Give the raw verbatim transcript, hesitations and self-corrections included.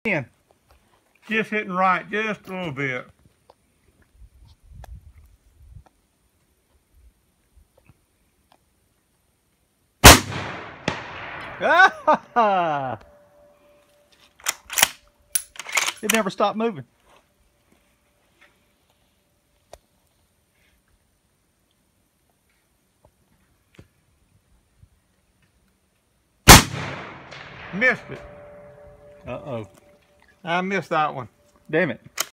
In. Just hitting right just a little bit. It never stopped moving. Missed it. Uh-oh. I missed that one. Damn it.